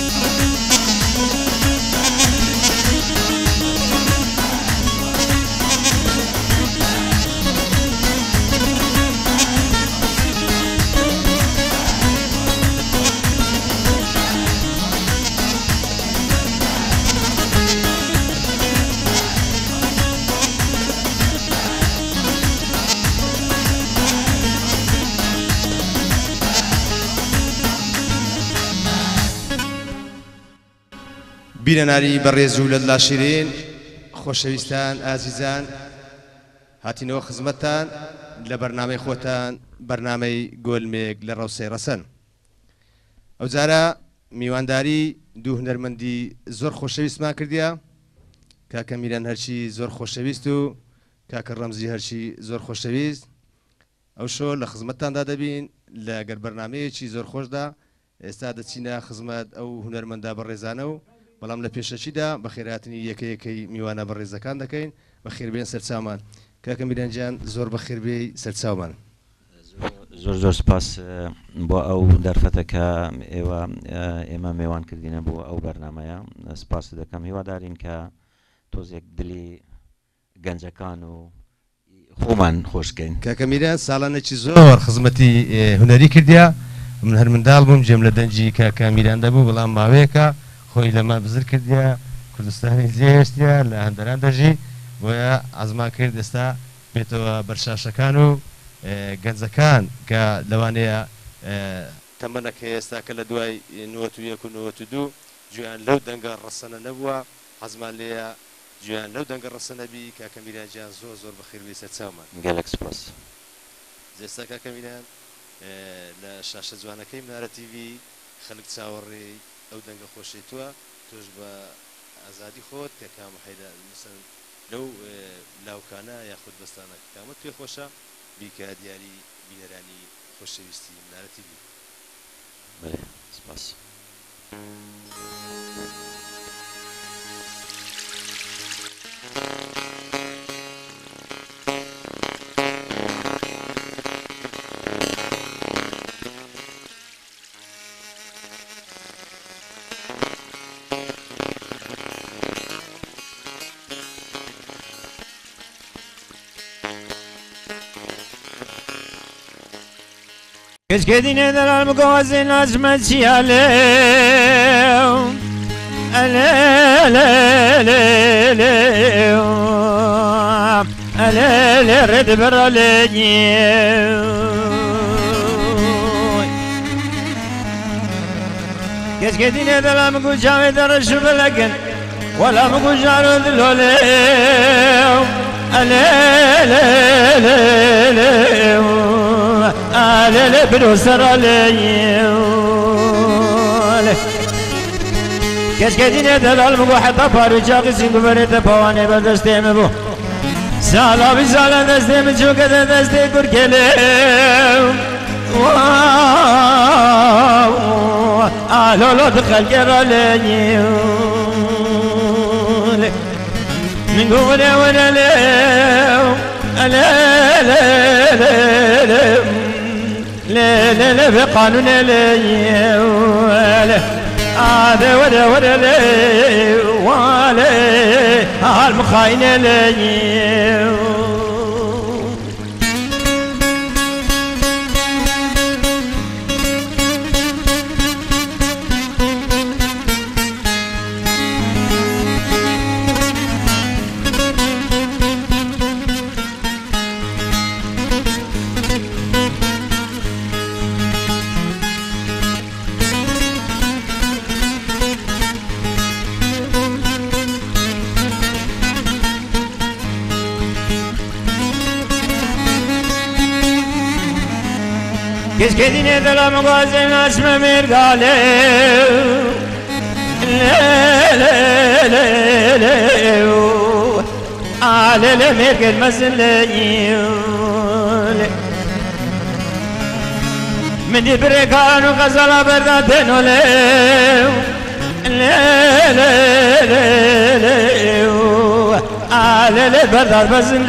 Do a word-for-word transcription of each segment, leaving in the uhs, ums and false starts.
بینەناری بەڕێز و لەدڵا شیرین خۆشەویستان ئازیزان هاتینەوە خزمەتتان لە بەرنامەی خۆتان بەرنامەی گۆلمێک لە ڕەوسەی ڕەسەن. ئەو جارە میوانداری دوو هونەرمەندی زۆر خۆشەویستمان کردیە، کاکە میران هەرچی زۆر خۆشەویست و کاکە ڕەمزی هەرچی زۆر خۆشەویست. ئەو شۆ لە خزمەتتاندا دەبین لە گەر بەرنامەیەکی زۆر خۆشدا. ئێستا دەچینە خزمەت ئەو هونەرمەندا بەڕێزانە و بەڵام لە پێشەچیدا بە خێراتنی یەکە یەکەی میوانە بەڕێزەکان دەکەین. بە خێربێن سەرچاومان کاکە میرانجان، زۆر بە خێربێی سەرچاومان. زۆر زۆر سپاس بۆ ئەو دەرفەتەکە ئێوە ئێمە میوان کردینە بۆ ئەو بەرنامەیە. سپاس دەکەم، هیوادارین کە تۆزێک دلی گەنجەکان و خۆمان خۆشکەین. کاکە میران ساڵانێکی زۆر خزمەتی هونەری کردیا. من هەر منداڵ بووم، جێم لە دەنجی کاکە میران دەبوو، بەڵام ماوەیەکە خۆی لەمە بزر کردیا، کوردستانی جێشتیا لە هەندەران دەژی، بۆیە عەزمان کرد ئێستا بێتەوە بەرشاشەکان و گەنجەکان کە لەوانەیە تەمەنەکە ئێستا کە لە دوای نۆت و یەک و نۆت و دوو گوێیان لەو دەنگە ڕەسەنە نەبووە، حەزمان لێیە گوێیان لەو دەنگە ڕەسەنە بی. کاکە میرانجان زۆر زۆر بەخێربێی سەرچاومان. گەلێک سپاس. ئێستا کاکە میران لە شاشە جوانەکەی منارە تیڤی خەڵک چاوەڕێی ئەو دەنگە خۆشی تووە، تۆش بە ئازادی خۆت کە کام حەیدا مثلا لەو لاوکانە یاخود بەستانە کامە توێ خۆشە بیکە دیاری بینەرانی خۆشەویستی منارە تیڤی. بەێ سپاس. Kız kedine dalar mı kovazın azmet siyalev Ale ale ale ale Ale ale red beraleni Kız kedine dalar mı kucağı darışı belagen Wala mı kucağı dilolev Ale ale ale ale Ale le brusar aleyh Keşke dine delal bu hatta parça sin güverte pavane berdesteme bu Sala bi sala desteme çok da deste kurkele Alo lo dkhal aleyh Min gole wala le Ale le le le لا لا لا بقانون لا ولا هذا ولا ولا لا ولا هالمخاين لا Kız kedine dalam gazın asma mergale Le le le le Ale le mergel mazle من بركان وغزل برداتن ولا لا لا لا لا على البردات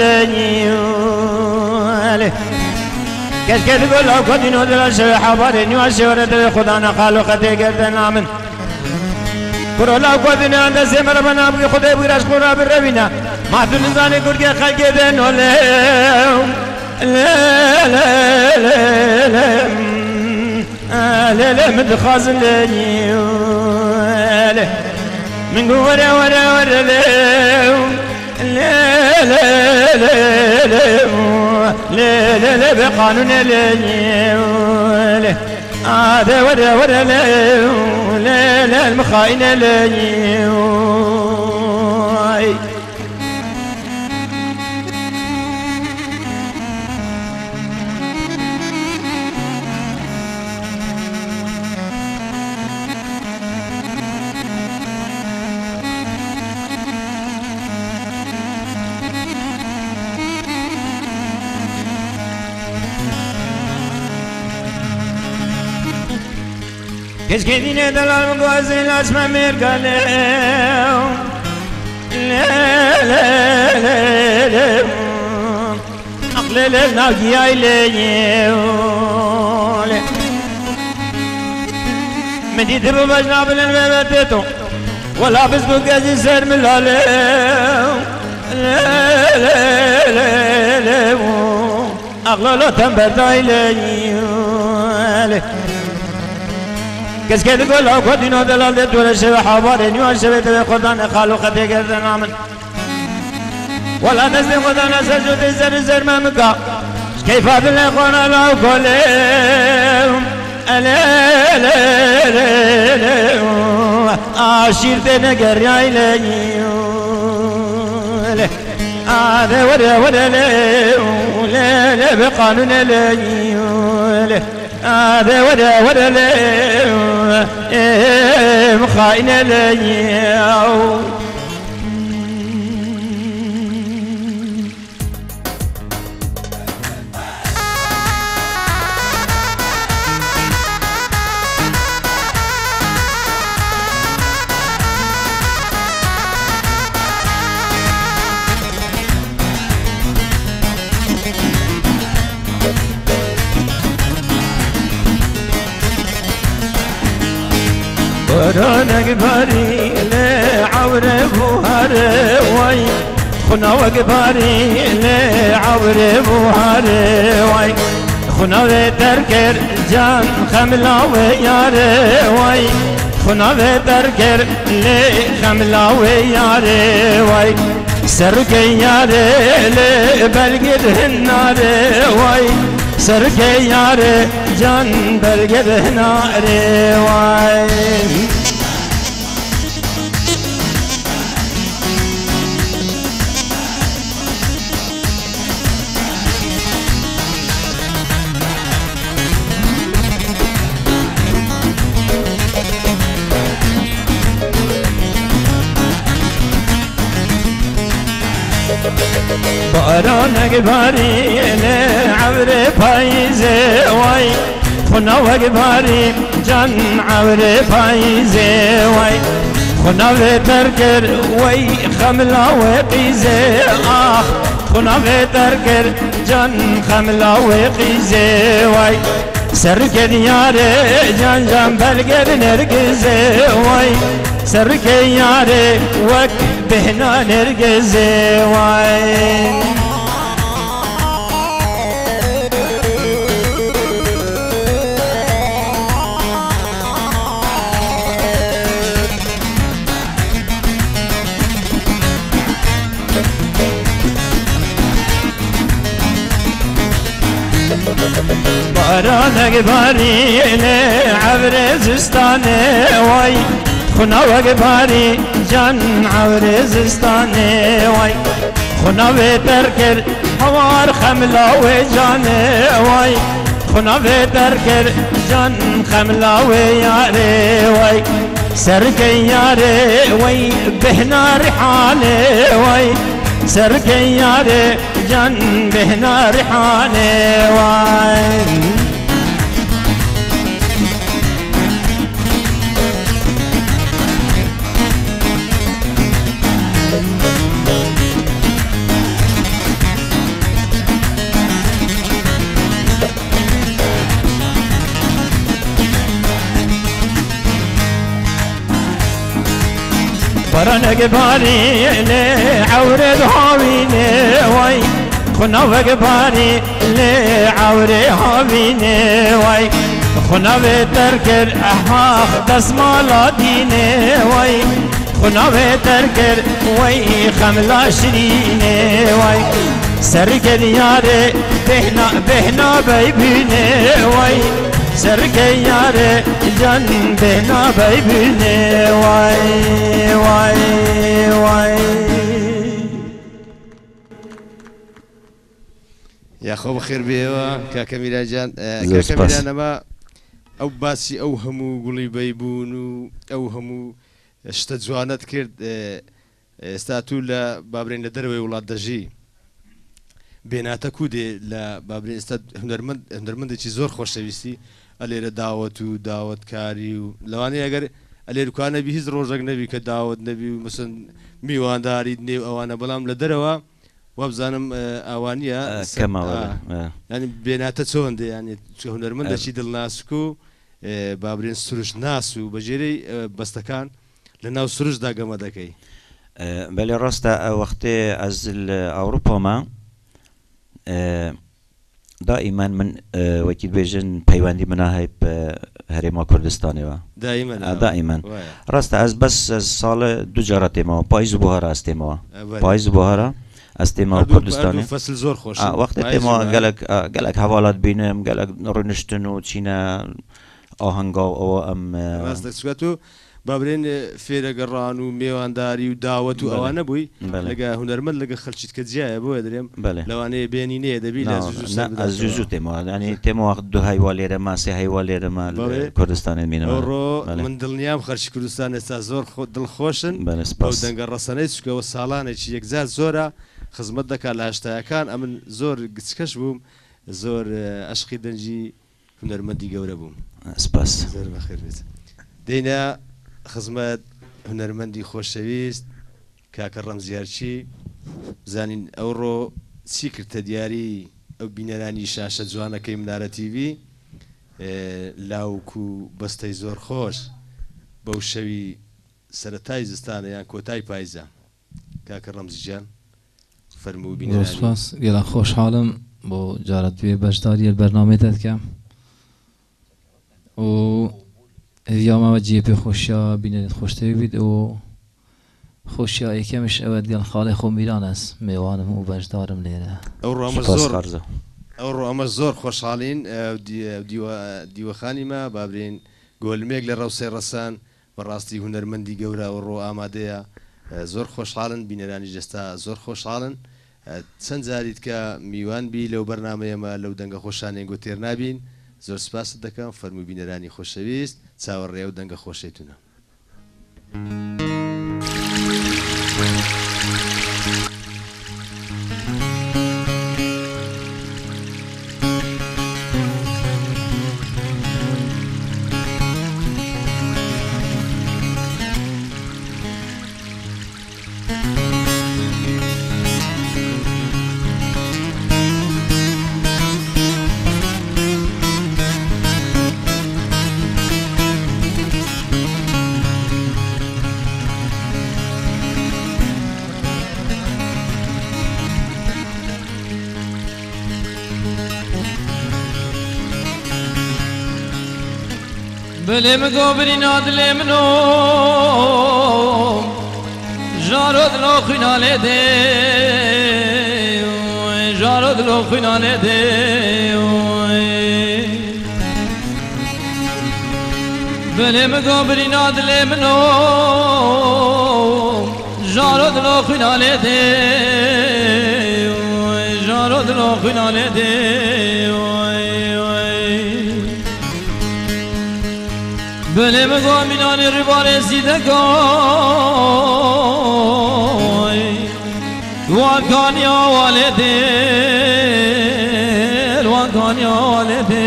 بزلني كشكل تقول لو كنت نودل الشيء حبارين وشورة خدانا خالو خدي قردنا من كرولا قدنا عند سمر بنا بقي خدي بيرش خورا بالربينا ما تنزاني كرجي خلق دنو لا لا لا لا لا لا متخازن لي من ورا ورا ورا لا لا لا لا لا لا لا بقانون لا هذا ورا ورا لا لا لا المخاين لا كش كدينة دلال مقوازي الاسماء ميرقالي لا لا لا لا أقلل الناقيا إلي مديد ببجنا بالنباتتو ولا بس بقاجي سر من لا لا لا لا لا أقلل تنبتا إلي كس كده تقول لو كنت نودل ده ولا شيء حوار نيو شيء ده خدان خالو خدي كده نامن ولا نزل خدان سجود زر زر ما مكا كيف هذا اللي قلنا لو كل لا لا لا لا عاشير تنقر يا إلهي هذا ولا ولا لا لا بقانون لا هذا ولا ولا لا مخاين لا ورانك باري لا عورب وهروي خنا وقباري لا عورب وهروي خنا وتركر جان خملا وياروي خنا وتركر لا خملا وياروي سرك ياري لا بلقد الناروي سرك ياري جان بلقد الناروي بارانك باري عبر فايزة واي خنا وقباري جان عبر فايزة واي خنا بتركر وي خملا وقيزة آخ خنا بتركر جان خملا وقيزة واي سرك دياري جان جان بلقر نرقزة واي سرك ياري وك بهنا نرقزة واي بارانك باري عبر زستاني واي خنا وقباري جان عبر زستاني واي خنا بتركر حوار خملا وجاني واي خنا بتركر جان خملا وياري واي سرك ياري وي بهنا رحالي واي سرك ياري جان بهنا رحالي واي بارانك باري لي عورد هاويني وي خناوك باري لي عوري هاويني وي خناوي تركر احاق دسمالا ديني وي خناوي تركر وي خملا شريني وي سركر ياري بهنا بهنا بيبيني وي سركر ياري جن بهنا بيبيني وي وي وي يا خو بخير بيوا كاكميلا جان كاكميلا نما او باسي او همو قولي بيبونو او همو شتا جوانت کرد استاتو لا بابرين لدروي ولاد دجي بيناتا كودي لا بابرين استاد هنرمند هنرمند چي زور خوش ويستي الير دعوت و دعوت كاري و لواني اگر الير كان بي هز روزك نبي كدعوت نبي مثلا ميوان داري ني اوانا بلام لدروا وابزانم اوانيا كما ولا يعني بيناتا چون دي يعني هنرمند شي دل ناسكو بابرين سروش ناس و بجري بستكان لأنه سروج دا قام داكي. بله راستا وقت از أوروبا ما دائما من وكيل بيجن بيواندي مناهي بهريما كردستاني وا دائما دائما راستا از بس از سال دو جارات ما بايز بوهارا استيما بايز بوهارا استيما كردستاني فصل زور خوش اه وقت تيما قالك قالك حوالات بينهم قالك رنشتن وتشينا آهنگا او ام راست سواتو بابرين فيرا قران وميوانداري ودعوت وانا بوي لقى هنرمند لقى خلشت كجايه بو ادريم لو انا بينيني دبي لازم ازوزو تيما يعني تيما وقت دو هاي والي ما سي هاي والي ما كردستان مين رو من دلنيام خرج كردستان استا زور دل خوشن او دنگ رسانه سكو سالانه شي يكزات زورا خدمت دك على هاشتا كان امن زور كسكش بوم زور اشقي دنجي هنرمندي قورا بوم سپاس زور بخير بيت دينا خزمت هنرمندی خوشویست کاک رمزیارچی زانین ئەوڕۆ چی کردتە دیاری ئەو بینەرانی شاشە جوانەکەی منارە تیڤی لاوکو بەستەی زۆر خۆش بەو شەوی سەرەتای زستانە یان کۆتای پاییزە کاکە ڕەمزیجان فەرموو بینەرانی سپاس گەڵا خۆشحاڵم بۆ جارە دوێ بەشداریە بەرنامەیە دەکەم و يوم وجيه بخوشيا بين خوشتي بيد او خوشيا يكمش اود قال خالي خو ميلانس ميوانم و بجدارم ليره او رامز زور او رامز زور خوشحالين ديوا ديوا خاني ما بابرين قول ميغ لروسي رسان براستي هنرمندي گورا او رو اماديا زور خوشحالن بينراني جستا زور خوشحالن چەند جاریت کە میوان بی لەو بەرنامەیەمە لەو دەنگە خۆشانێن گوتێر نابین زۆر سپاست دەکەم فەرموو بینەرانی خۆشەویست چاوەڕێ و دەنگە خۆشێتونە بلي مقابري نادلي منو جارود لو خينا لدي جارود لو خينا لدي بلي مقابري نادلي منو جارود لو خينا لدي جارود لو خينا لدي بله مگو مینانی رباره سیده کوی وانکانیا والده وانکانیا والده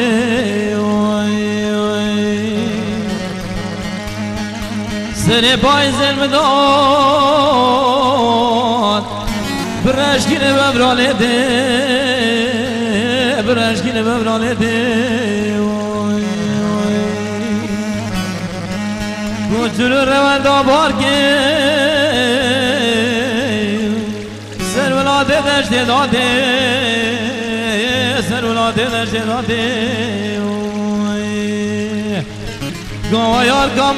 سر پای زلمدان برشکینه ببراله ده برشکینه ببراله ده جلو روند آبار که دشت داده سر ولاد دشت داده گوه یار کام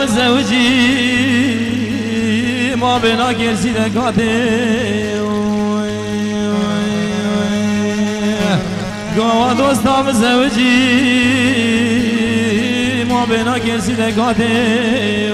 زوجی ما بنا گرسی دکاته گوه دوستام زوجی ما بنا گرسی دکاته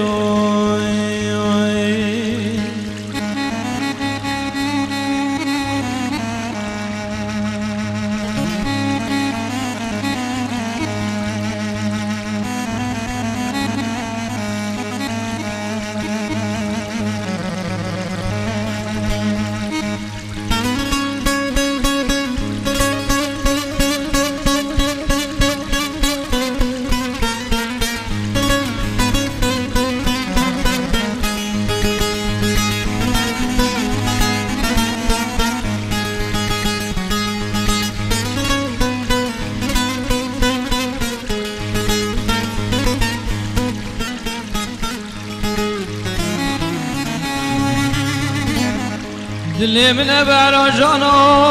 دلی من برا جانا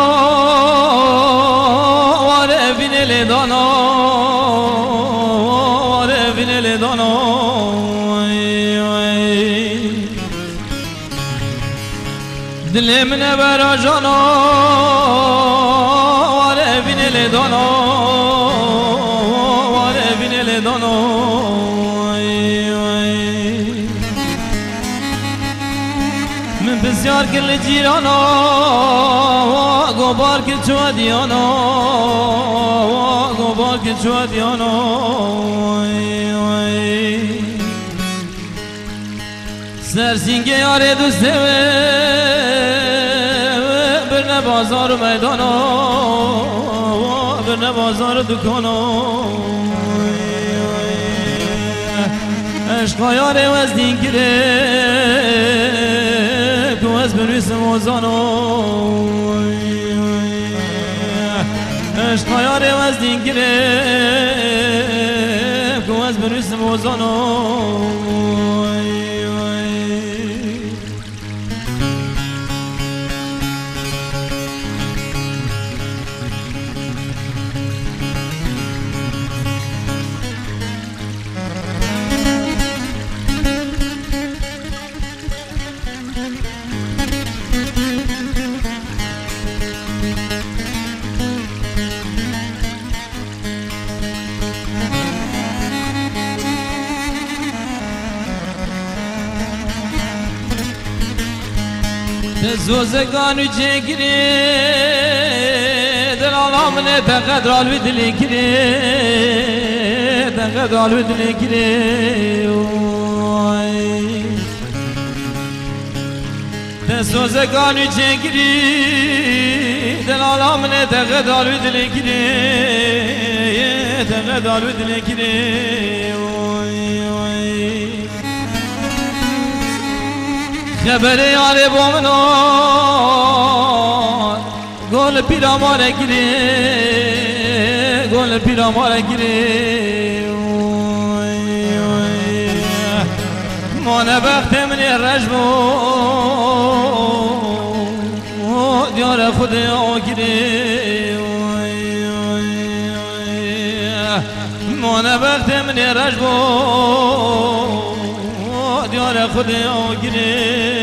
واره بین لیدانا واره بین لیدانا دلی من برا جانا واره بین لیدانا واره بین لیدانا بسیار کل جیرانا گوبار که چوا دیانا گوبار که چوا دیانا سرسینگه یاره دوسته برنه بازار و میدانا برنه بازار و دکانا عشقا یاره وزدین گره از برویس موزانو عشقا یاره وزدین گره که از برویس موزانو زوزگانو جگری دل آلامنه تقدر آلوی دلی کری تقدر آلوی دلی کری زوزگانو جگری دل آلامنه تقدر آلوی دلی کری تقدر آلوی دلی کری خبر یاره با منان گل پیرا ماره گیری گل پیرا ماره گیری مانه وقت من رجمو دیار خود آگیری مانه وقت من رجمو دیار خود آگیری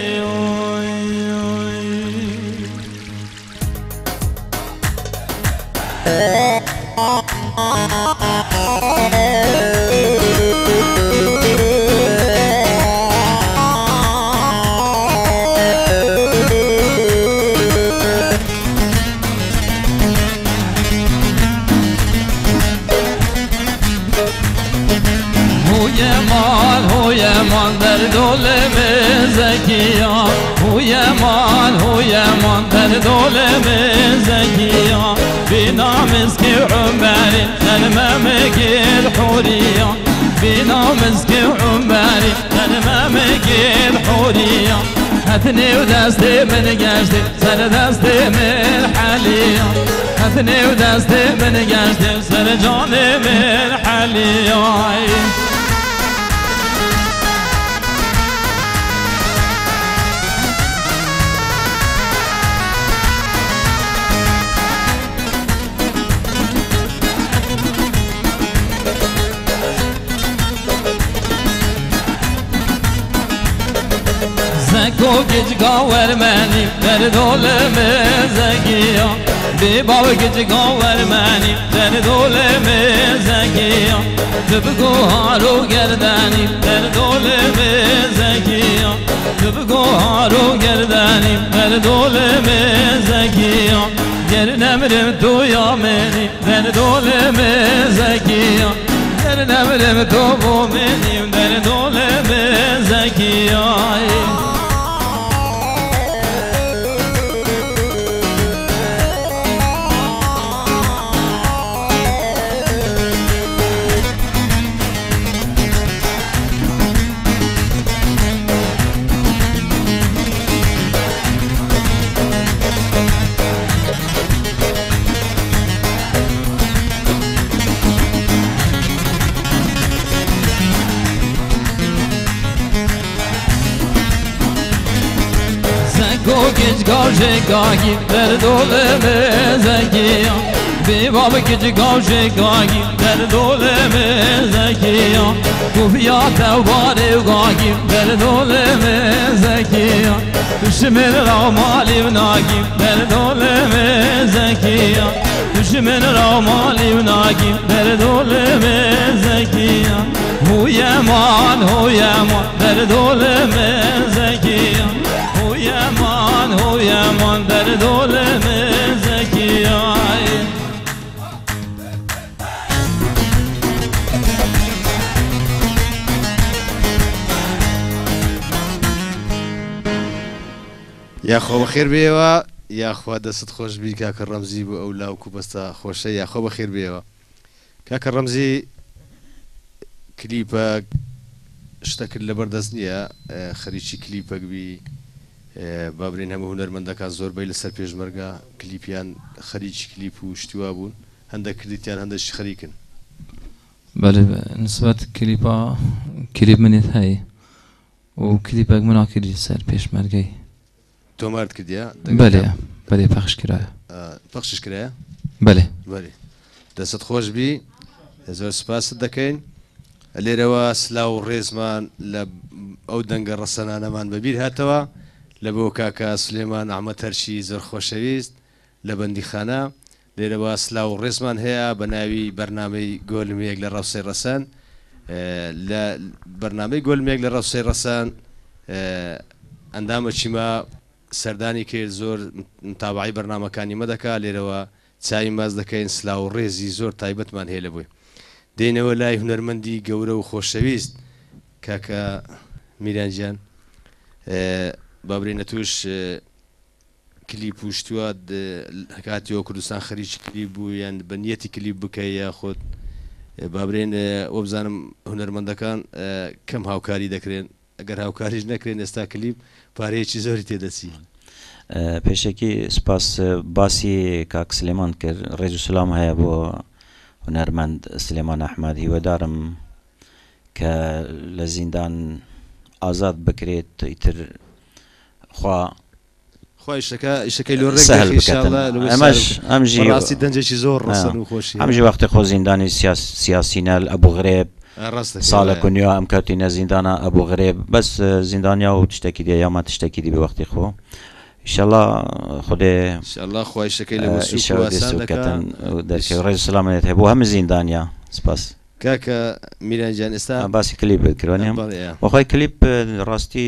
من در دول زکیا هوی من هوی من در دول زکیا بنام اسکی عمری نرمم گل حوریا بنام اسکی عمری نرمم گل حوریا هتنی و دست من گشت سر دست من حالیا هتنی و دست من گشت سر جان من حالیا زكو جيجا ورماني دردول مزكيا بباب جيجا ورماني دردول مزكيا تبقو هارو گرداني دردول مزكيا تبقو هارو گرداني دردول مزكيا گرنمرم تو یا منی دردول مزكيا گرنمرم تو بو منی دردول مزكيا Geç gavşe gagi derdole mezekiya Bebab geç gavşe gagi derdole mezekiya Kufiya tevbare gagi derdole mezekiya Düşmen ramaliv nagi derdole mezekiya Düşmen ramaliv nagi derdole mezekiya Hu yaman hu yaman derdole mezekiya Yaman hu yaman derdol mezekiyay یا خۆ بەخێر بێەوە یاخوا دەست خۆش بی کاکە ڕەمزی بوو ئەو لاوکو بەستە خۆشە یا خۆ بەخێر بێەوە کاکە ڕەمزی کلیپە شتەکرد لە بەردەست نییە خەریکی کلیپەک بی بابرین هەموو هونەرمەندەکان زۆربەی لەسەر پێشمەرگە کلیپیان خەریکی کلیپ و شتیوا بوون هەندێک کردیتیان هەندێکی خەریکن بەڵێ نسبەت کلیپا کلیپ منێت هەیە و کلیپێک منا کردی سەر پێشمەرگەی تۆمارد کردیە بەڵێ بەڵێ پەخش کرایە پەخشش کرایە بەڵێ بەڵێ دەست خۆش بی زۆر سپاست دەکەین لێرەوە سلااو و ڕێزمان لە ئەو دەنگە ڕەسەنانەمان بەبیر هاتەوە لە بۆ کاکە سلێمان ئەحمەد هەرشی زۆر خۆشەویست لە بەندیخانە لێرەوە سلااو و ڕێزمان هەیە بە ناوی بەرنامەی گۆلمێک لە ڕەوسەی ڕەسەن لە بەرنامەی گۆلمێک لە ڕەوسەی ڕەسەن ئەندامە چیمە سەردانی کرد زۆر متابعی بەرنامەکانی مەدەکا لێرەوە چاوی ماز دەکەین سلااو و ڕێزی زۆر تایبەتمان هەیە لە بووی دێنەوە لای هونەرمەندی گەورە و خۆشەویست کاکە میرانجیان بابرێنە توش کلیپ و شتووە کاتیەوە کوردستان خەریکی کلیپ بوو یان بە نیەتی کلیپ بکەی یاخۆت بابرێن وە بزانم هونەرمەندەکان کەم هاوکاری دەکرێن ئەگەر هاوکاریش نەکرێن ئێستا کلیپ پارەیەکی زۆری تێدەچی پێشێکی سپاس باسی کاک سلێمان کرد ڕێز و سلام هەیە بۆ هونەرمەند سلێمان ئەحمەد هیوادارم کە لە زیندان ئازاد بکرێت ئیتر خوا خۆی ئیشەکەی لۆ ئەمەش ئەمژی ڕاستی دەنجێکی زۆر ڕەسەن و خۆشی ئەمژی وەختی خۆ زیندانی سیاسینەل ئەبوو غرێب ساڵە کنیا ئەم کەوتینە زیندانە ئەبوو غرێب بەس زیندانیا و تشتێکی دێ یاما تشتێکی دی بە وەختی خۆ ئیشەڵا خودێ ئیشەڵا خۆی شەکەی لە دەرکەی ڕێز سلامێت هەیە بۆ هەموو زیندانیا سپاس کاکە میرانجیان ئێستا باسی کلیپ کردوانیم وەخۆی کلیپ ڕاستی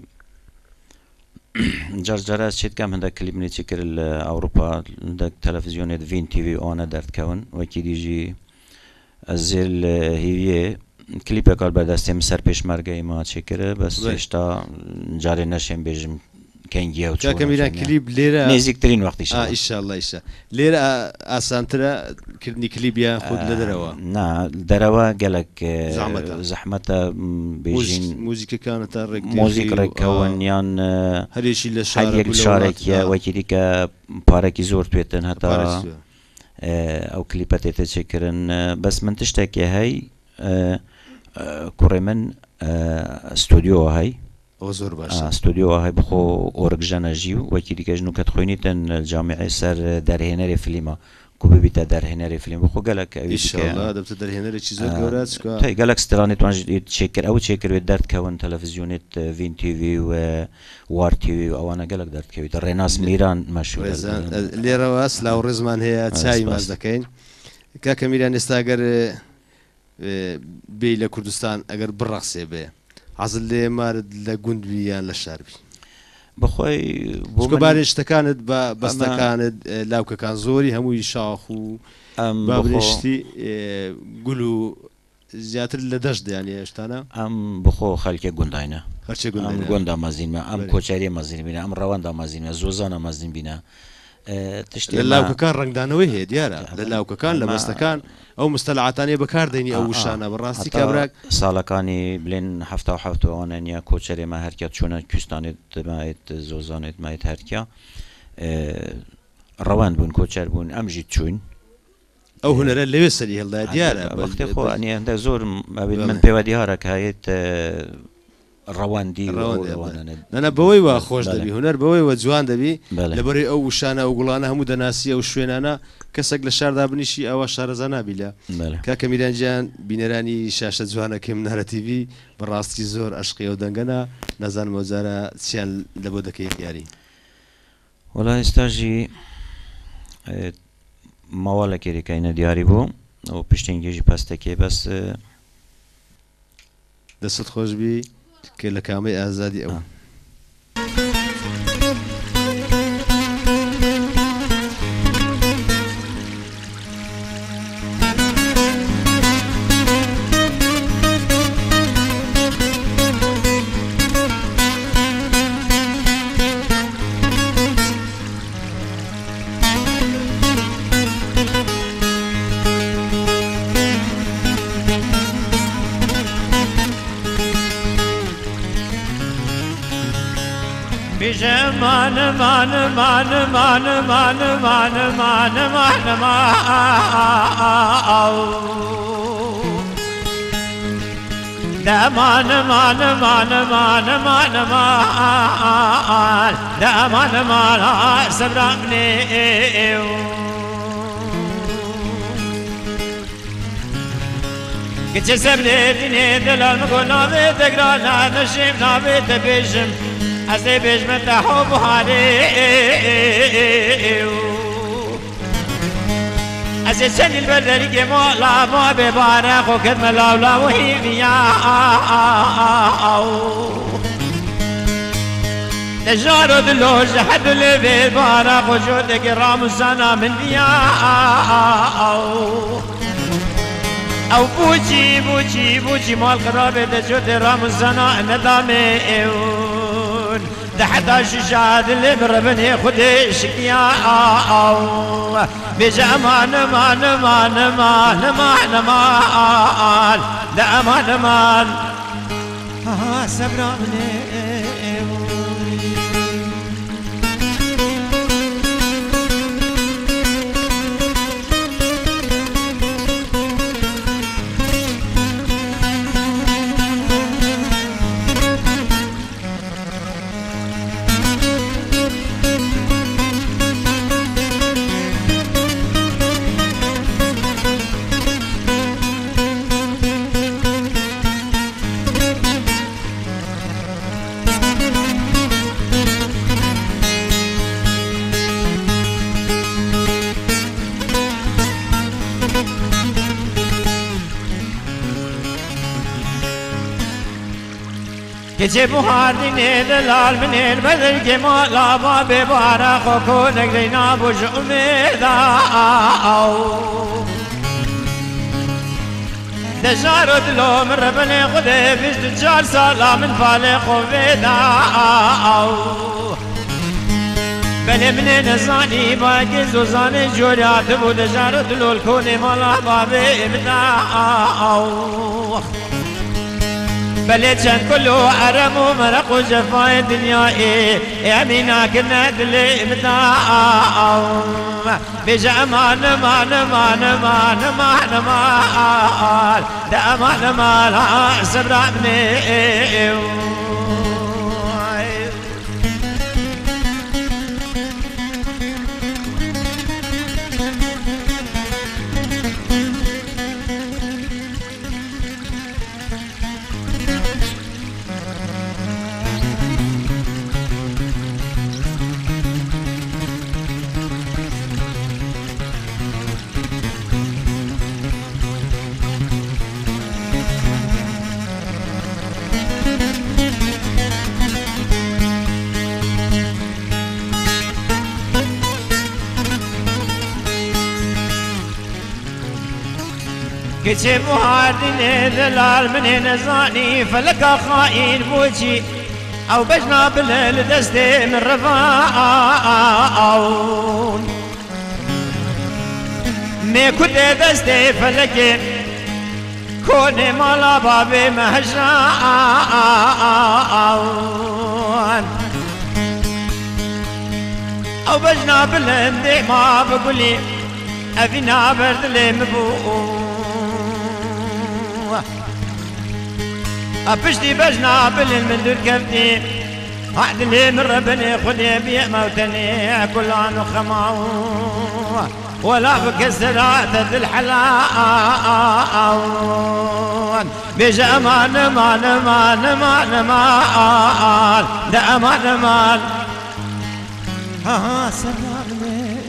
جارجارە چێتکەم هەندێک کلیپ منێکی کرد لە ئەوروپا هەندێک تەلەڤیزیۆنێت ڤین تیڤی ئەوانە دەردکەون وەکی دیژی ئەزێر لە هیویێ کلیپێکال بەردەستێم سەر پێشمەرگەی ماچێ کرد بەس هێشتا جارێ نەشێم بێژم کەنگیە و کاکە میران کلیپ لێرە نێزیکترین وەختیش ئیشەڵڵا ئیشە لێرە ئاسانترە کردنی کلیپیان خۆت لە دەرەوە نا دەرەوە گەلک زەحمەتە بێژین موزیکەکانە تا ڕێک مۆزیک ڕێکەوەن یان هەرێکی لە هەریەک شارێکیە وەکی دیکە پارێکی زۆر توێتن هەتا ئەو کلیپە تێتە چێکردن بەس من تشتێکی هەی کوڕێ من ستودیۆ هەی زۆر باش ستودیۆ هەی بخۆ ئۆرگژەنەژی و وەکی دیکەژن و کەت خوێنیتن جامعی سەر دەرهێنەری فلیمە کو ببیتە دەرهێنەری فیلم بخۆ گەلک ئیشەڵڵا دەبتە دەرهێنەرێکی زۆر گەورە چکە تای گەلک سترانێت وانژ چێکرد ئەو چێکردوێت دەردکەون تەلەڤیزیۆنێت وین تیوی و وار تیوی و ئەوانە گەلک دەردکەوێتە ڕێناس میران مەشهور لێرەوە سلااو ڕێزمان هەیە چای ماز دەکەین کاکە میران ئێستا ئەگەر بێ لە کوردستان ئەگەر بڕەخسێ بێ حەزت لێ مارت لە گوندبی یان لە شاربی بخۆی بۆ بارێ شتەکانت بە بەستەکانت لاوکەکان زۆری هەمووی شاخ و بابشتی گول و زیاتر لە دەشت دەیانێ شتانە ئەم بخۆ خەلکێ گونداینە هەرچێ ئەم گۆندا مەزینمە ئەم کۆچەریە مەزین بینە ئەم ڕەواندا مەزینمە زۆزانە مەزین بینە لە لاوکەکان ڕنگدانەوەی هەیە دیارە لە لاوکەکان لە بەستەکان ئەو مستەلعاتانەیە بەکاردێنی ئەو وشانە بەڕاستی کابراک ساڵەکانی بلێن هەفتا و حەوتەوەوانە نیە کۆچەرێمە هەرکە چۆنە کوێستانێت دەمایێت زۆزانێت مایت هەرکە ڕەوان بوون کۆچەر بوون ئەمژی چوون ئەو هونەرە لەوێ سەری هەڵدا دیارە وەختی خۆنی هەندە زۆر من پێوە دیارەکە هەیەت ڕەواندی نەنە بەوەی وا خۆش دەبی هوەر بەوەی وە جوان دەبی لەبەری ئەو وشانە ئەو گوڵانە هەموو دەناسی ئەو شوێنانە کەسێک لە شاردا بنیشی ئەوە شارەزا نابی لە کاکە میرانجیان بینەرانی شاشە جوانەکەی منارە تیڤی بەڕاستی زۆر عشقی ئەو دەنگەنە نەزانم ئەوجارە چیان لە بۆ دەکەی یاری وەڵا ئێستاژی ماوە لە کێریەکەینە دیاری بوو ئەو پشتنگێژی پەستەکێ بەس دەست خۆشبی کە لە کامەی ئازادی ئەو Man man man man man man man man man da man man man man man man da man man sabramni Gece sabredine delal mgolave tegrana nashim nave tebejim از بجمت حب هاری از چنین البردری که مولا ما بباره خو کدم لاولا و هیویا نجار و دلوش حد لبی باره خو جوده که راموزانا من بیا او بوچی بوچی بوچی مال قرابه ده جوده راموزانا ندامه ده حدا شجاد اللي بربني خدي شكيا بيجا مان مان مان مان مان مان ده مان مان سبراني Gece buhar dine delal minel bedel kemal aba bebara koko negrina buj umeda دجار دلو من ربني خذي فيش دجار سالا من فالي خوفيدا بني بني نزاني باقي زوزاني جوريات بو دجار دلو الكوني مالا بابي ابدا بلي كان كله عرم ومرق وجفاي دنيائي يمينا كنا دلي متاع بيجا مان مان مان مان مان مان دا مان مان سبرابني كتب هاردين دلال من نزاني فلك خائن بوجي او بجنا بالدستي من رفاعون مي كنت دستي فلك كوني مالا بابي مهجان او بجنا بالندي ما بقولي افينا برد لي مبو ابشتي بجنا بالمندور كفتي واحد اللي من ربني خذي بي موتني كل عن خماو ولا بكسرات الحلاوان بيجا امان مان مان مان مان ده امان مان ها سلام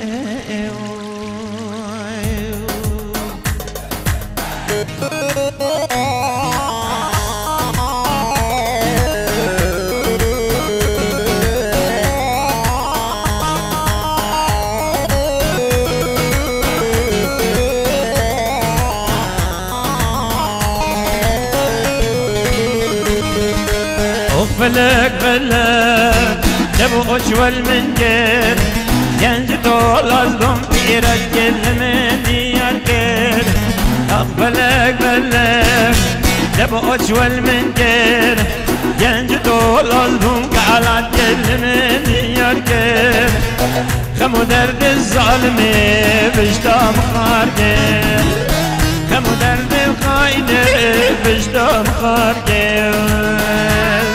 فلك فلك تبغى شوال من جد ينج طول أصدم في رجل من ديار كد أقبلك فلك تبغى شوال من جد ينج طول أصدم على جل من ديار كد خمو درد الظالم بشتام خارجين خمو درد الخاين بشتام خارجين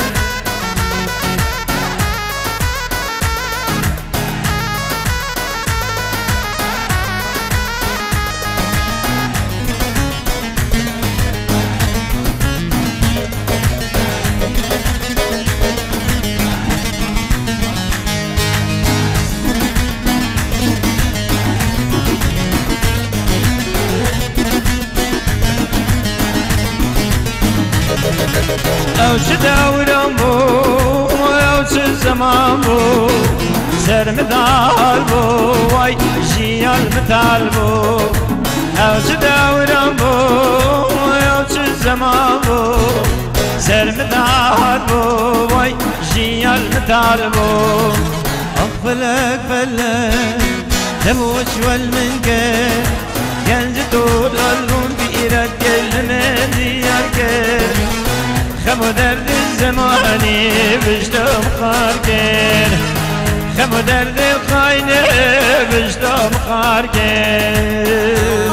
او شداورم بو او زمان بو سر مثال بو واي جيال مثال بو او شداورم بو او زمان بو سر مثال بو واي جيال مثال بو اقبلك فلك تبوش والمنكر ينج طول القلب بإيرك من ديارك خمو درد الزماني بشتم خارجين خمو درد الخاينة بشتم خارجين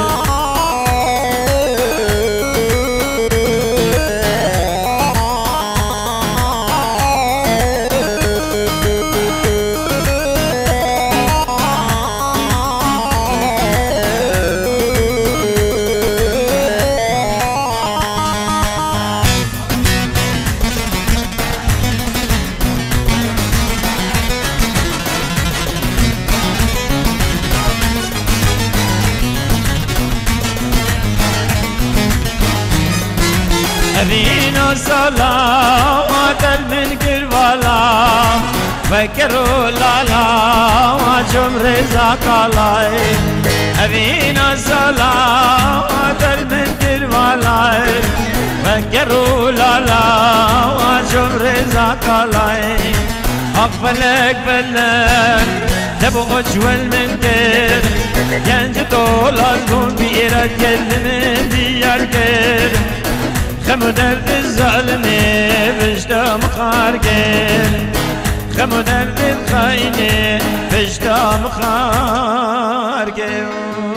أبينا صلاة من كربلا فكروا لالا وجمر زكالاي أبينا صلاة من كربلا فكروا لالا وجمر زكالاي أقبلك بلك تبغى جوال من كر ينج طول القلب بإيرك من ديار كر خمو درد الظالمي بشتا مخارجين خمو درد الخايني بشتا مخارجين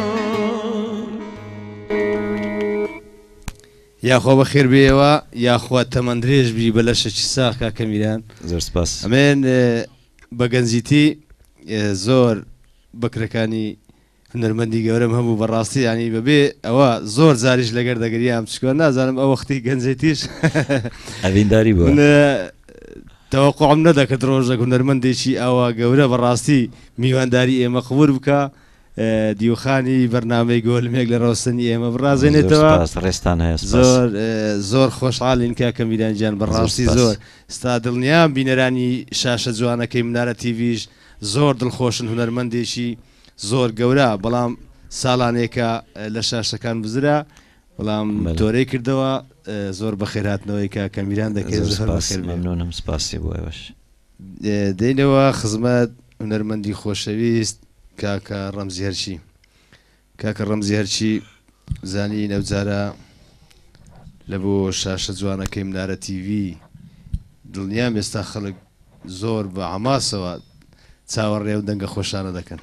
يا خو بخير بيوا يا خو تمندريج بي بلش ساخ كاميران زۆر سپاس ئەمێن بەگەنجیتی زۆر بەکرەکانی هونەرمەندی گەورەم هەبوو بەڕاستی ینی بەبێ ئەوە زۆر زاریش لەگەر دەگەریام چکۆ نازانم ئەو وەختی گەنجێتیش ئەڤینداری بووە تەوەقعم نەدەکرد ڕۆژێک هونەرمەندێکی ئەوە گەورە بەڕاستی میوانداری ئێمە قبول بکە دیوخانی بەرنامەی گۆلمێک لە ڕاستنی ئێمە بڕازێنێتەوە ڕێستان هەیە زۆر زۆر خۆشحاڵین کە کەمیرانجیان بەڕاستی زۆر ستا دڵنیام بینەرانی شاشە جوانەکەی منارە تیڤیش زۆر دڵخۆشن هونەرمەندێکی زۆر گەورە بەڵام ساڵانێکە لە شاشەکان بزرا بەڵام تۆرەی کردەوە زۆر بەخێرهاتنەوەی کە کەمیران دەکەێت زۆر بەخێر مەمنونم سپاسی بۆ ئێوەش دێنەوە خزمەت هونەرمەندی خۆشەویست کاکە ڕەمزی هەرچی کاکە ڕەمزی هەرچی زانی نەوجارە لە بۆ شاشە جوانەکەی منارە تیڤی دڵنیام ئێستا خەڵک زۆر بە عەماسەوە چاوەڕێ و دەنگە خۆشانە دەکەن.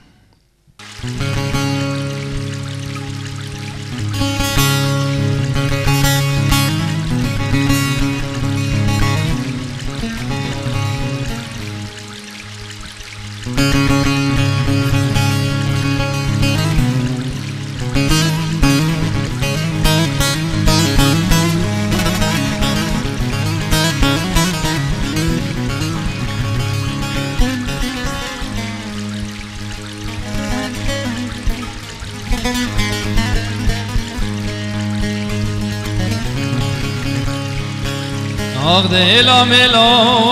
آخ دلا ملا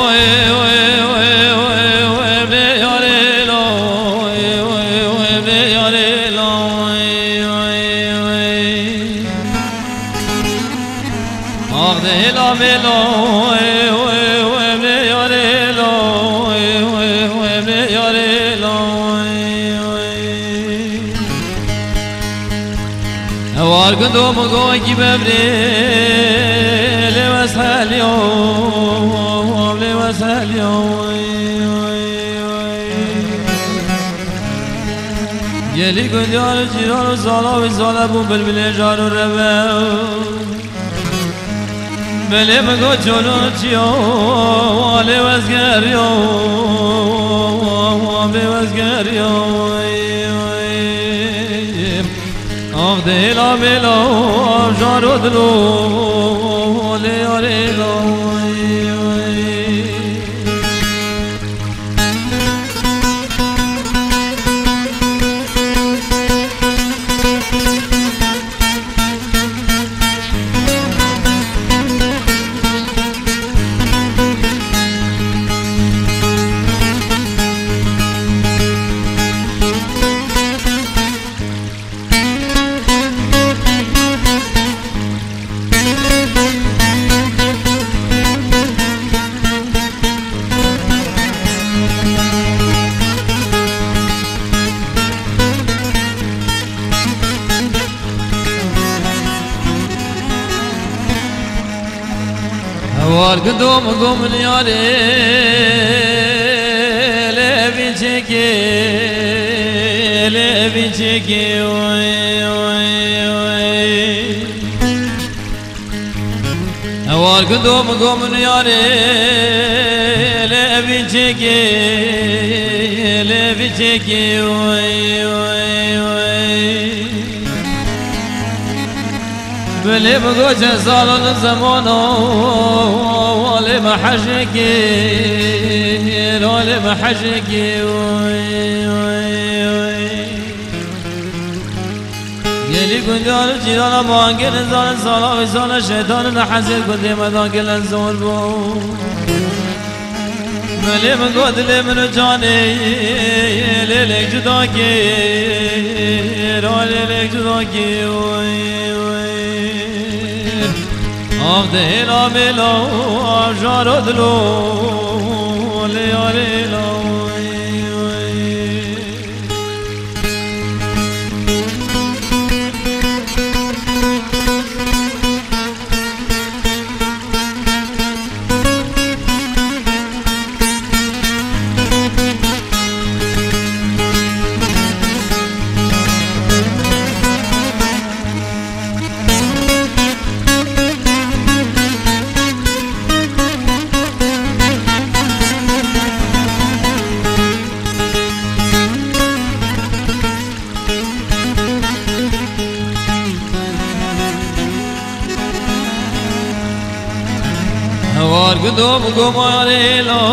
آخ دلا ملا وارقدوم قوي ببريل واسهل يوم لي واسهل يوم يلي قد يار الجيران وصالا وصالبو بالبلي جارو الربا بلي مقو جولون تيو لي واسقر يوم لي واسقر يوم آخ دلا ملا جارو دلو لیا لیا وارقدوم قوم الياري لبي تشكي لبي تشكي وي وي وي وارقدوم قوم الياري لبي تشكي لبي تشكي وي وي وي بلي بقوش صالون زمانو ولي محشكي ولي محشكي وي وي وي يلي قندار الجيران بانقل زال صلاة وصال الشيطان نحزل قد مداقل الزور بو بلي بقود لي من جاني ليلك جداكي ليلك جداكي وي آخ دلا ملا جارو دلو لیا لیا وارقدوم قماري لو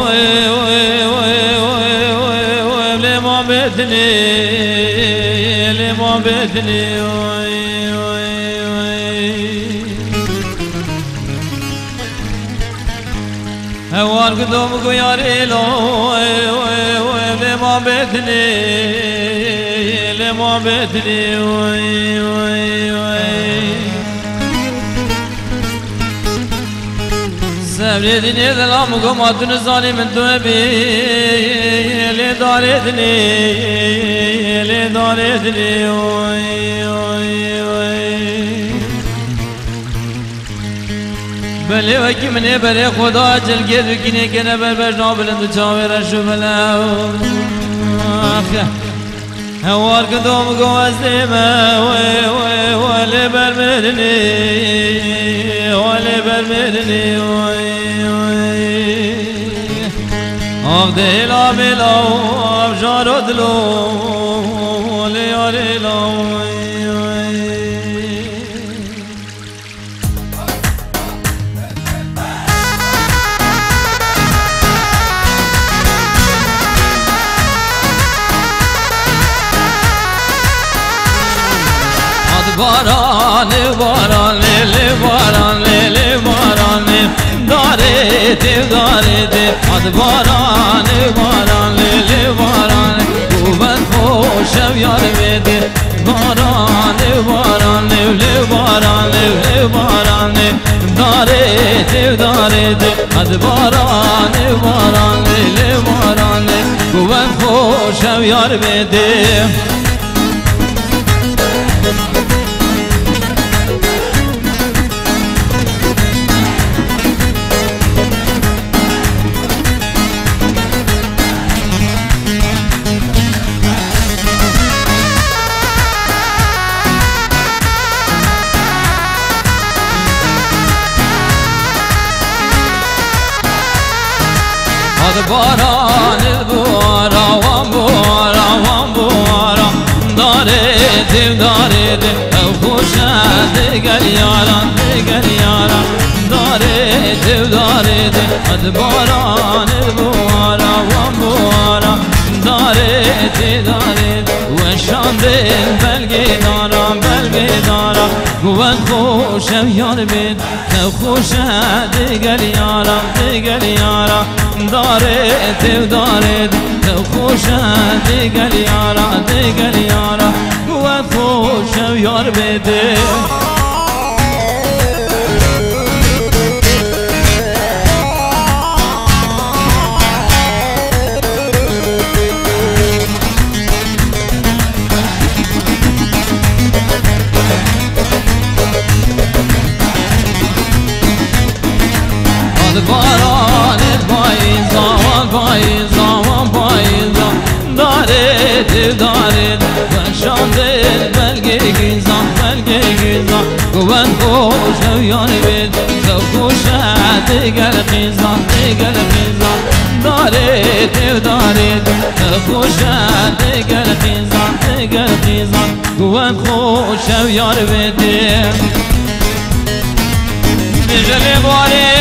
لما بدني لما بدني وارقدوم قياري لو لما بدني لما بدني وي وي وي سبري دنيا ظلام وقمات نزالي من دوبي لي داردني لي داردني وي وي وي بلي وكي مني بلي خدا جلقيت وكيني كنا بالبجنا بلند وشاوير اشوف له هوار قدوم قواز لما وي وي ولي برمدني ولي برمدني وي وي اغدي لا بلا وابجار دلو ولي ولي لا وي وي باران باران لیلی باران لیلی باران داره دیو داره دیو اد باران باران لیلی باران گوبند خوشم یار بده باران باران لیلی باران لیلی باران داره دیو داره دیو اد باران باران لیلی باران گوبند خوشم یار بده باران بارا وام بارا وام بارا داره دیو داره دیو خوشه دیگر یاران دیگر یاران داره دیو داره دیو باران بارا وام بارا داره دیو داره و شاندل بلگی دارم بلگی دارم گوان خوشم یار بید خوشه دیگر یارم دیگر یارم داره دیو داره دیو خوشه دیگر یارم دیگر یارم گوان خوشم یار بده باران پاییزا وان پاییزا وان پاییزا داره دیو داره و شاندل بلگی گیزا بلگی گیزا گوان خوش یار بید تو خوشه دیگر خیزا دیگر خیزا داره دیو داره تو خوشه دیگر خیزا دیگر خیزا گوان خوش یار بید بجلی باره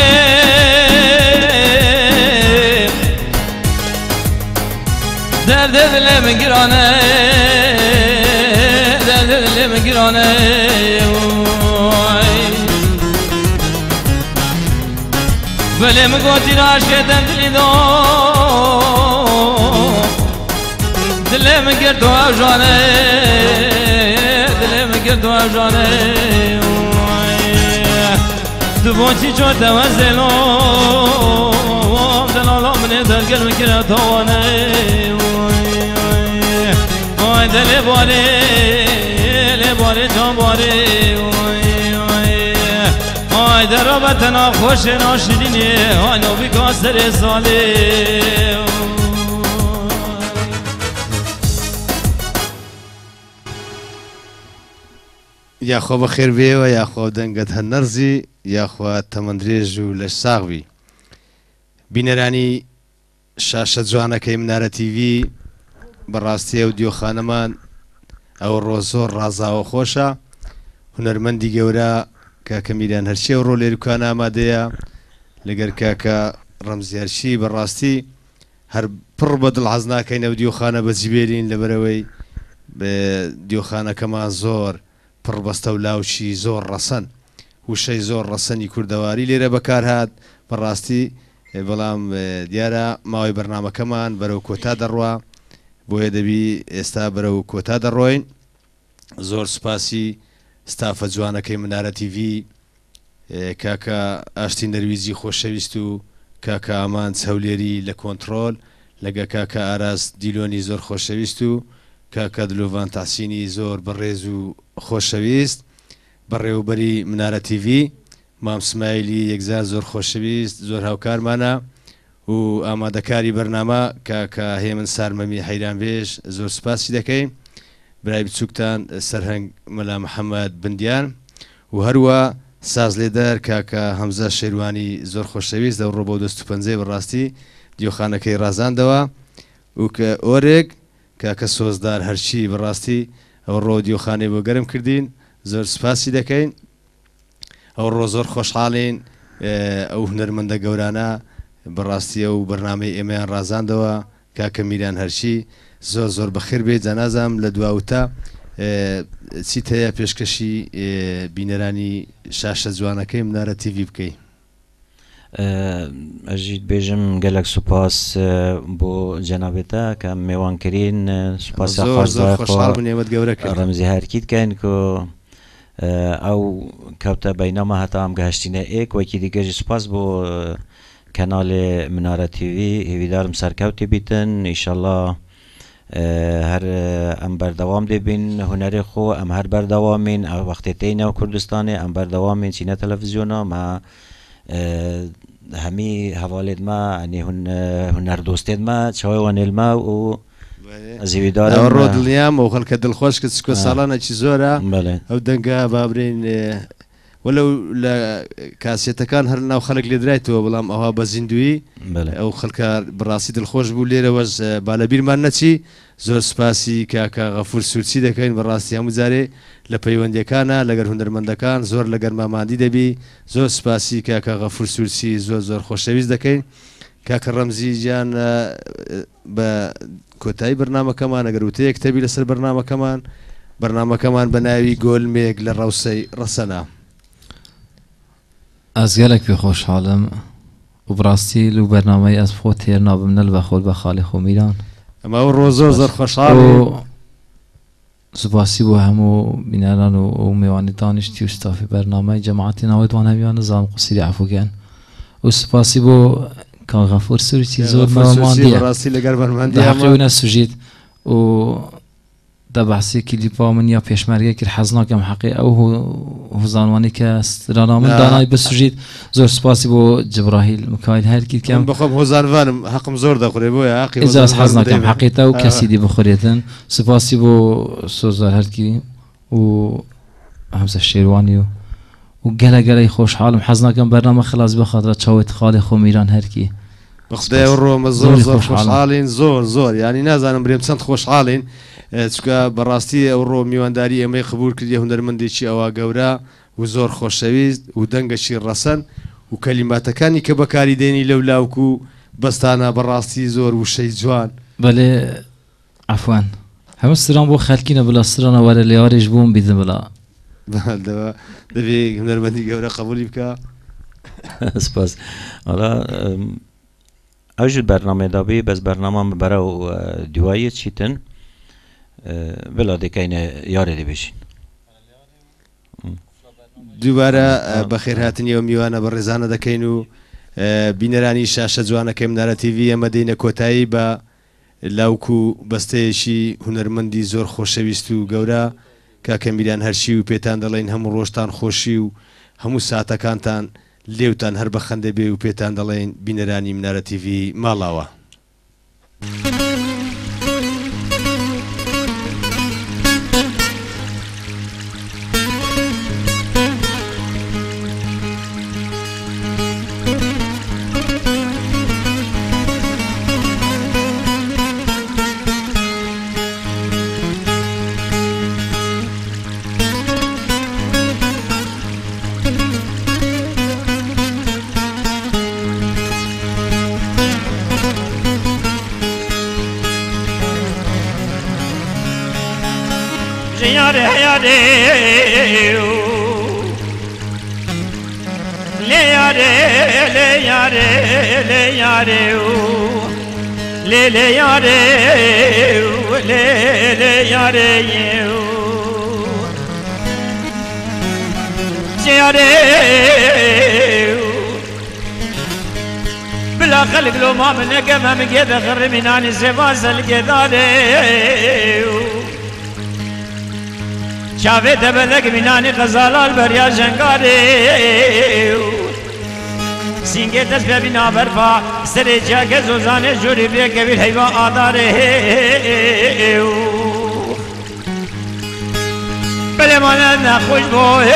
درد دلم گرانه درد دلم گرانه ولی مگوتی راش کردم دلی دو دلم گرد و اوجانه دلم گرد و اوجانه دبوتی چو توزلو دلالا من درگل مکره توانه آی دل باره دل باره جان باره آی در رابطنا خوش ناشدینه آی نو بیکاس در ساله یاخوا بەخێر بێەوە یاخوا دەنگت هەنەرزی یاخوا تەمەندرێژ و لەش ساغوی بینەرانی شاشە جوانەکەی منارە تیڤی بەڕاستی ئەو دیۆخانەمان ئەو ڕۆ زۆر ڕازاوە خۆشە هونەرمەندی گەورە کاکە میران هەرچی ئەو ڕۆ لێرکوان ئامادەیە لەگەر کاکە ڕەمزیارچی بەڕاستی هەر پڕ بە دڵ حەز ناکەین ئەو دیۆخانە بەجیبێرین لەبەرەوەی دیۆخانەکەمان زۆر پڕبەستە و لاوچی زۆر ڕەسەن وشەی زۆر ڕەسەنی کوردەواری لێرە بەکار هات بەڕاستی بەڵام دیارە ماوەی بەرنامەکەمان بەرەو کۆتا دەڕوا بۆیە دەبی ئێستا بەرەو کۆتا دەڕۆین. زۆر سوپاسی ستافە جوانەکەی منارە تیڤی، کاکە ئاشتی نەرویزی خۆشەویست و کاکە ئامان چەولێری لە کۆنتترۆل، لەگە کاکە ئاراس دیلۆنی زۆر خۆشەویست و کاکە دلۆڤان تاسینی زۆر بەڕێز و خۆشەویست، بەڕێوەبەری منارە تیڤی مام سمایلی یەکزار زۆر خۆشەویست، زۆر هاوکارمانە و ئامادەکاری بەرنامە کاکە هێمن سارمەمی حەیرانبێژ زۆر سوپاسی دەکەین، برای بچووکتان سەرهەنگ مەلا محەممەد بندیان و هەروە ساز لێدەر کاکە هەمزە شێروانی زۆر خۆشەویست دە ڕۆ بۆ دەست و پەنجەی بەڕاستی دیۆخانەکەی ڕازاندەوە و کە ئۆرێک کاکە سۆزدار هەرچی بەڕاستی ئەو ڕۆ دیۆخانەی بۆ گەرم کردین، زۆر سوپاسی دەکەین. ئەو ڕۆ زۆر خۆشحاڵین ئەو هونەرمەندە گەورانە بەڕاستی ئەو بەرنامەی ئێمەیان ڕازاندەوە، کاکە میران هەرچی زۆر زۆر بەخێر بێت. جانازام لە دواوتە چیت هەیە پێشکەشی بینەرانی شاشە جوانەکەی منارە تیڤی بکەی؟ ئەژیت بێژم گەلک سوپاس بۆ جەنابێتە کە میێوانکردین، سوپاس خۆشحاڵبنێمەت گەورە ڕەمزی هەرکیت کەین کە ئەو کەوتە بەینەمە هەتا ئەم گەهشتینە ئێک وەکی دیگەژی سوپاس بۆ کەناڵێ منارە تیڤی، هێویدارم سەرکەوتی بیتن ئیشەڵڵا هەر ئەم بەردەوام دەبین هونەرێ خۆ ئەم هەر بەردەوامین ئەو وەختێتینەوە کوردستانی ئەم بەردەوامین چینە تەلەڤیزیۆنە مە هەمی هەواڵێتمە ئەنی هونەردۆستێتمە چاوی وانێلمە و زیویدارە ڕۆ دڵنیام و خەڵکە دڵخۆش کە چکۆ ساڵانێکی زۆرە ئەو دەنگە بابرین وەلو لە کاسێتەکان هەر ناو خەڵک لێدرایتەوە، بەڵام ئەوها بە زیندوی ئەو خەڵکە بڕاستی دڵخۆش بوو لێرەوەش بالەبیرمان نەچی. زۆر سوپاسی کاکە غەفور سوورچی دەکەین بەڕاستی هەموو جارێ لە پەیوەندیەکانە لەگەر هونەرمەندەکان زۆر لە گەرماماندی دەبی. زۆر سوپاسی کاکە غەفور سوورچی زۆر زۆر خۆشەویست دەکەین. کاکە ڕەمزی گیان بە کۆتایی بەرنامەکەمان ئەگەر وتەیە کتەبی لەسەر بەرنامەکەمان، بەرنامەکەمان بە ناوی گۆلمێک لە ڕەوسەی ڕەسەنە. ئەس گەلێک پێ خۆشحاڵم و بڕاستی لە بەرنامەی ئەس خۆ تێر نابم نەل بە خۆل بە خاڵی خۆ میران ئەمە ئەو ڕۆ زۆر زۆر خۆشحاڵ سوپاسی بۆ هەموو بینەران و ئەو میوانی دانیشتی و ستافی بەرنامەی جەماعەتی ناوێتوان هەمیوان نزانم قسیری عەفوگەن و سوپاسی بۆ کاک غەفور سوورچی زۆر ماماندیە ڕاستی لەگەر بەرنامەندی حەقیونە سوژیت و دا بەحسی کلیپا من یا پێشمەرگە کرد حەز ناکەم حەقی ئەو هوزانوانی کە سترانە من دانای بسوژیت. زۆر سوپاسی بۆ جبراهیل مکایل هەرکیت کەم بەخۆم هۆزانوانم حەقم زۆر دەخورێ بۆیە ئیجاز حەز ناکەم حەقیتە و کەسی دی بخورێتن. سوپاسی بۆ سۆزار هەرکی و هەمزە شێروانی و و گەلە گەلەی خۆشحاڵم حەز ناکەم بەرنامە خلاص بخاترە چاوێت خاڵی خۆ میران هەرکی. بەخدای ئەو ڕۆمە زۆر زۆر خۆشحاڵین زۆر زۆر ینی نازانم برێم چەند خۆشحاڵین چکە بەڕاستی ئەو ڕۆ میوانداری ئەمەی قبول کردی هونەرمەندێکی ئەوە گەورە و زۆر خۆشەویست و دەنگەشی ڕەسەن و کەلیماتەکانی کە بەکاری دێنی لەو لاوکو و بەستانە بەڕاستی زۆر وشەی جوان. بەڵێ عەفوان هەموو سران بۆ خەلکینە بڵا سرانە وەرە لێوارێش بووم بیدم بڵا دەبێ هونەرمەندی گەورە قبولی بکە. سپاس ئەڵا ئەوژ بەرنامەدابی بەس بەرنامە بەرە و دواییە چیتن بلا دەکەینە یارێ دەبێشین دووبارە بەخێرهاتنیەوە میوانە بە ڕێزانە دەکەین و بینەرانی شاشە جوانەکەی منارە تیڤی ئەمە دێنە کۆتایی بە لاوکو بەستەیەشی هونەرمەندی زۆر خۆشەویست و گەورە کاکە میران هەرچی و پێتان دەڵێن هەموو ڕۆژتان خۆشی و هەموو ساتەکانتان لێوتان هەر بە خەندە بێ و پێتان دەڵێن بینەرانی منارە تیڤی ماڵاوە. Yare yare le yare le yare le yare ليلي يا ريو ليلي يا ريو يا ريو بلا خلق لو ما منك ما مقيد غير مناني سفاس القداري شافي تبلك مناني غزال البريا جنقاري سینگه دست ببینا برفا سر جاگ زوزانه جوری بیا کبیر حیوا آداره بله مانه نخوش بوی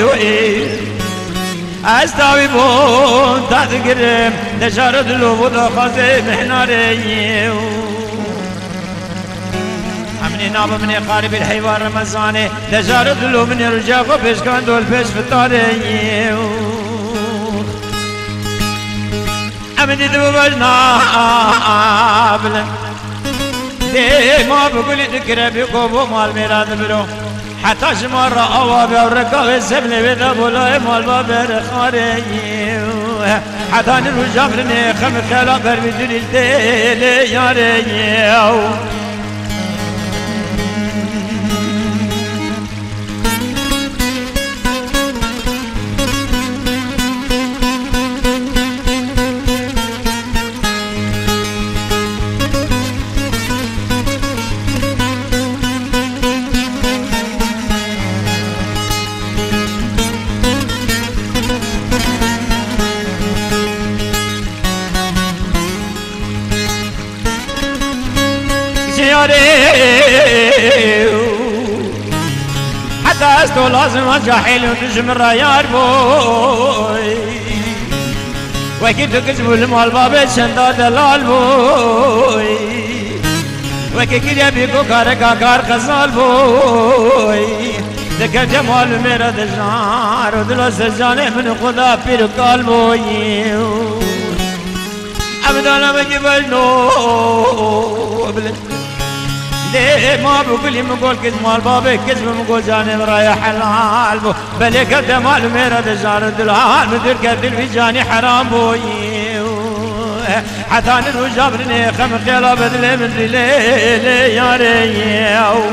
از تاوی بون تحت گرم نشار دلو بودا خواسته محناره همینی نابا منی قارب الحیوان رمضانه نشار دلو منی رجاقو پیشکان دول پیش فتاره امني دو بجنا بلن دي ما بقولي ذكر بيكو مال ميراد برو حتى شمر أوابي وركاب السبل بذا بولا مال بابر خاري حتى نرجع لني خم خلا بربي دل يا ريو حتى استو لازم اجاحيل ونجم الرايار بوي وكيف تكذبوا المال بابي شندا دلال بوي وكيف يا بيكو كاركا كار خزال بوي ذكر جمال ميرا دجار ودلو سجاني من خدا بيرو قال بوي ابدا انا بجيب نو ليه ما بقولي مقول كذب مال بابي كذب مقول جاني رايح حلال بو بلي كذب مال ميرا دجار دلال مدير كذب في جاني حرام بوي حتى نرو جابرني خم خيلا بدلي من ليلي يا ريو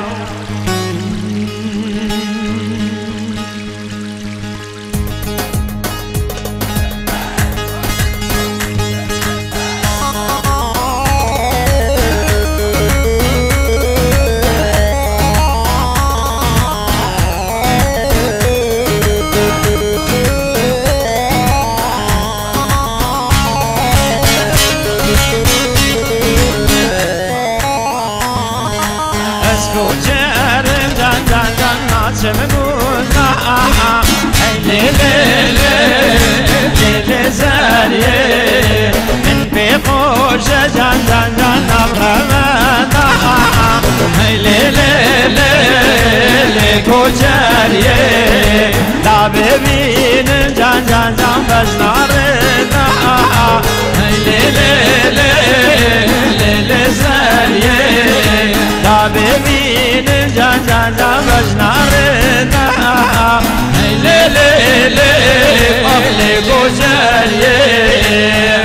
من بيخوش جان جان جان نبغمنا هاي ليلي ليلي كوجاريه لا ببين جان جان جان بجنارنا هاي ليلي ليلي زاريه لا ببين جان جان جان بجنارنا هاي ليلي ليلي قبل كوجاريه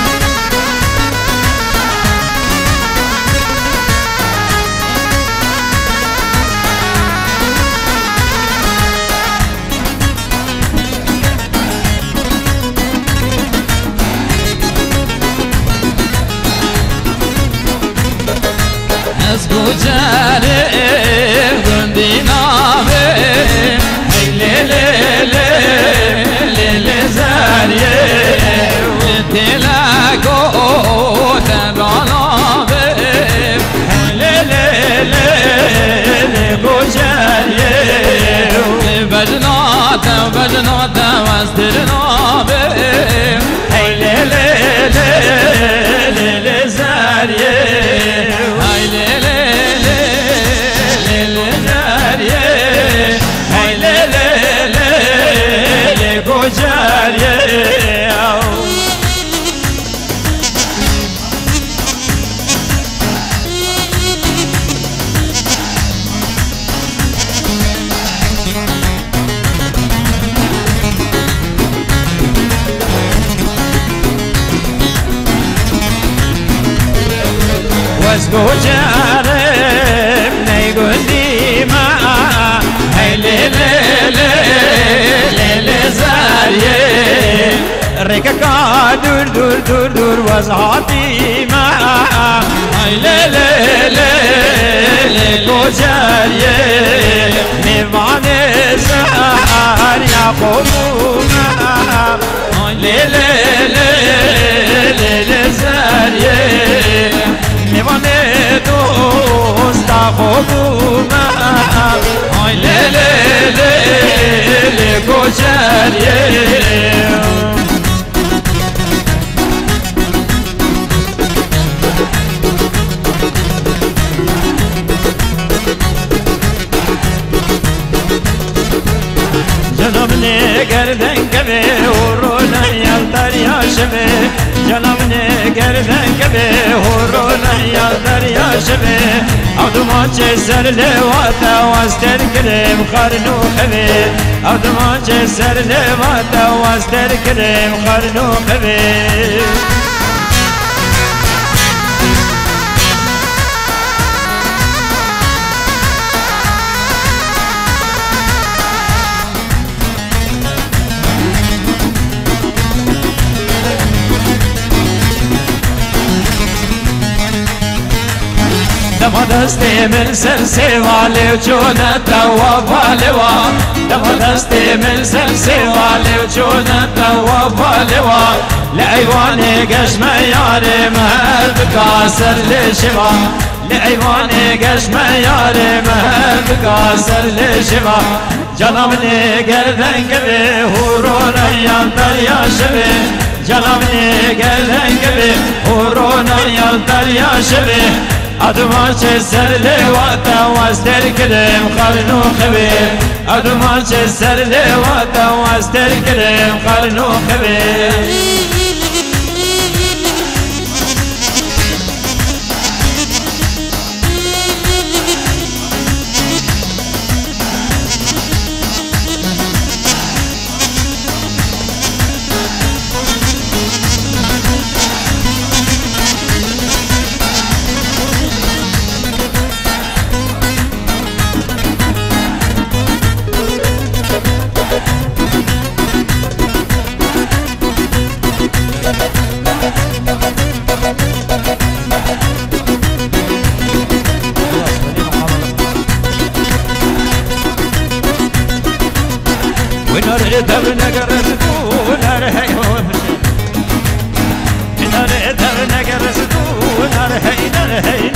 اسكوجاري غندي نامي ليلي ليلي ليلي زاريه تلاقو تبعنابي ليلي ليلي كوجاريه بجنات بجنات واسترنابي ليلي ليلي ليلي زاريه واسكو جارم نيقول لي ما هاي ليلي ليلي زاريه ركاكا دور دور دور دور وزعتي ما هاي ليلي ليلي جاريه نبعني سهر يا قلوبنا هاي ليلي ليلي زاريه نبعني دوستا قلوبنا هاي ليلي ليلي جاريه جنبني قردن كبي ورونا يالدر يا شبي جنبني قردن كبي ورونا يالدر يا شبي عبد ما جسر لواتا واستر كريم خرنو خبي عبد ما جسر لواتا واستر كريم خرنو خبي دم دستی من سرسی والی و چونت و بالوا دم دستی من سرسی والی و چونت و بالوا لعیوانی قشم یاری مهر بکاسر لشوا لعیوانی قشم یاری مهر بکاسر لشوا جنبنی گردن کبی هورون ایان دریا شبی جنبنی گردن کبی هورون ایان دریا شبی ادما چه سر لواتا واستر کلم خرنو خبیر ادما چه سر لواتا واستر کلم خرنو خبیر ونريد نقرز ونار هيون نريد نقرز ونار هي نار هي